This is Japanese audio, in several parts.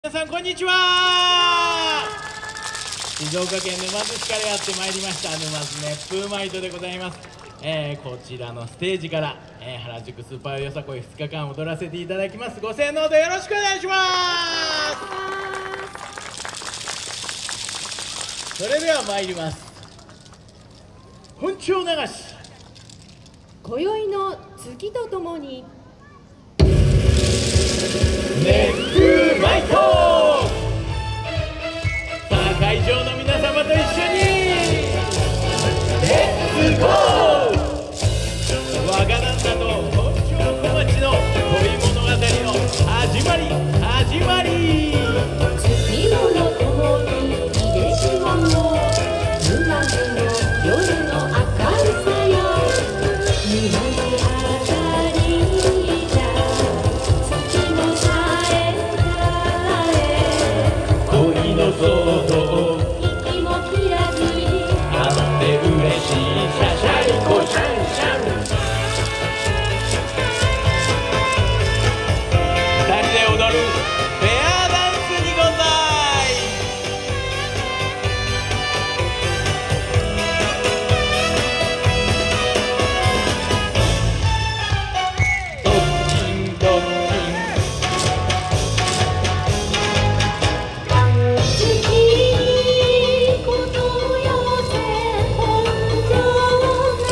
皆さんこんにちは。静岡県沼津市からやってまいりました沼津熱風マイトでございます。こちらのステージから、原宿スーパーよさこい2日間踊らせていただきます。ご声援のほどよろしくお願いします。それでは参ります。本調流し今宵の月とともに熱風マイト。さあ会場の皆様と一緒にレッツゴー。若旦那と本庄小町の恋物語の始まり。 月夜のともに秀島の沼津の夜の明るさよ。沼にあたりじゃ月もさえ恋の外息も切らずになんて嬉しいシャシャリコシャンシャン。二人で踊るペアダンスにござい。ドッキンドッキン月ことよせ本庄な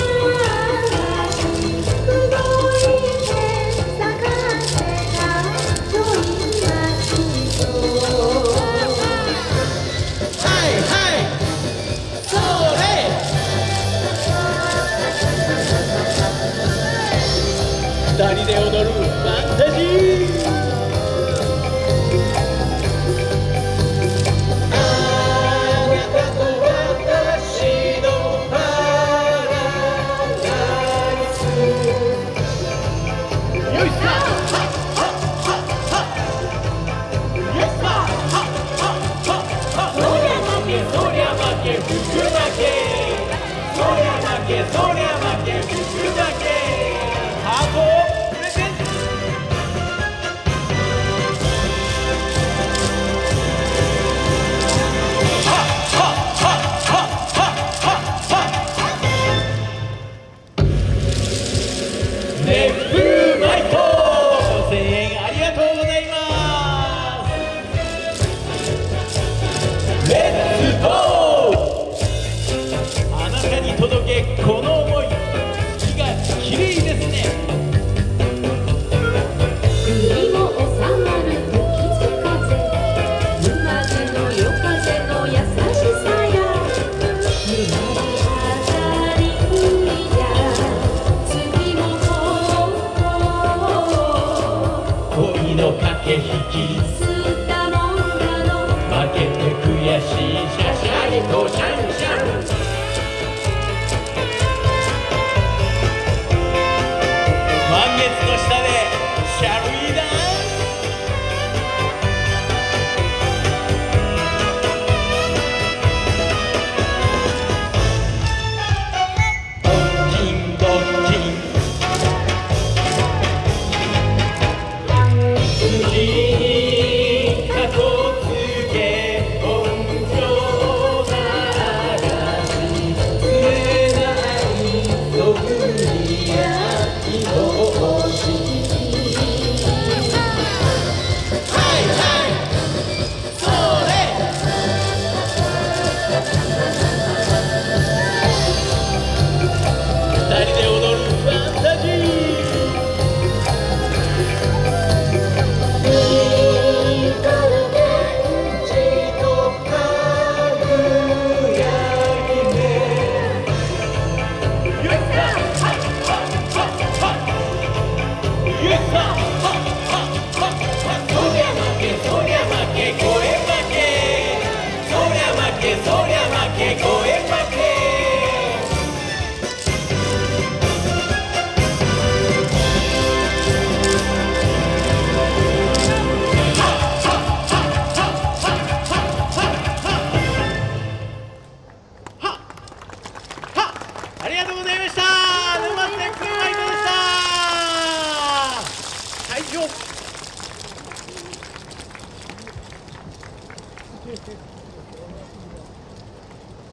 黒い線探せたちょい待ちとはいはいそれ。二人で踊るファンタジー。あなたと私のパラダイス。よいしょ。そりゃ負けそりゃ負け服だけ。そりゃ負けそりゃ負け服だけ。ハートプレゼント。熱風マイト。ご声援ありがとうございます。レッツゴー。あなたに届けこの想い。月が綺麗ですね。 海も収まる吹きつ風沼津の夜風の優しさや沼にあたりじゃ月も恋の駆け引き吸ったもんだの負けて悔しいシャシャリとシャンシャン。満月の下でシャルイダンドッキンドッキン。月